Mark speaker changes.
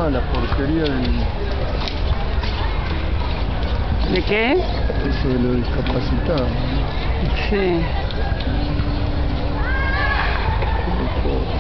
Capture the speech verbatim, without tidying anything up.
Speaker 1: la porquería del...
Speaker 2: ¿De qué?
Speaker 1: Eso de los discapacitados.
Speaker 2: Sí.
Speaker 1: Qué cosa.